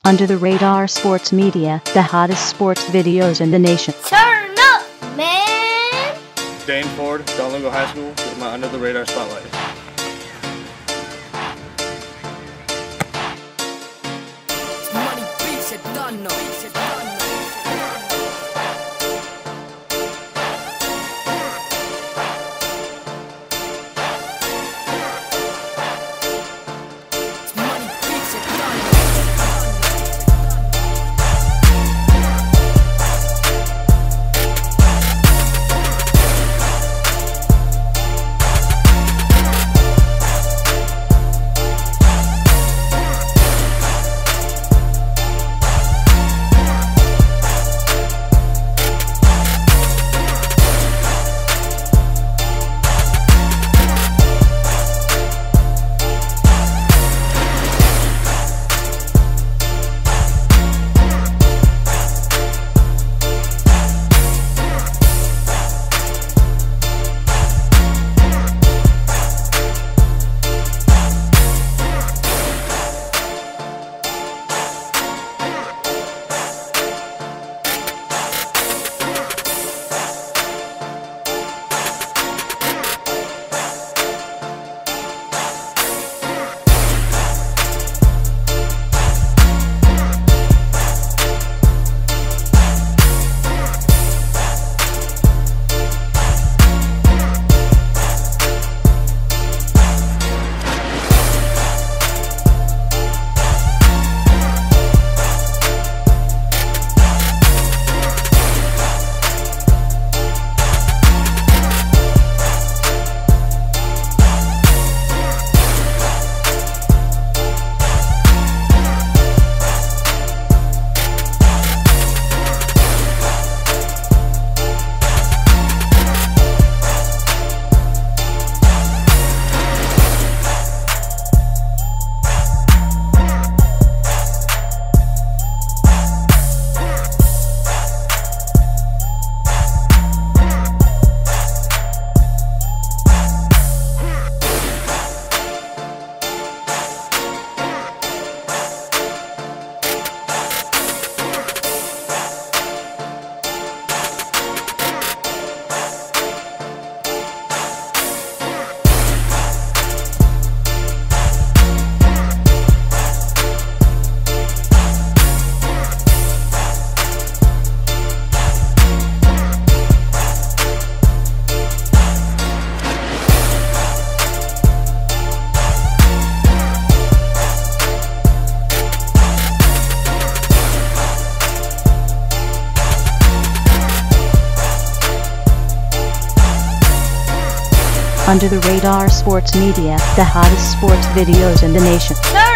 Under the Radar Sports Media, the hottest sports videos in the nation. Turn up, man! Dane Ford, Lugo High School, with my Under the Radar spotlight. Money beats it done, no. Under the Radar Sports Media, the hottest sports videos in the nation.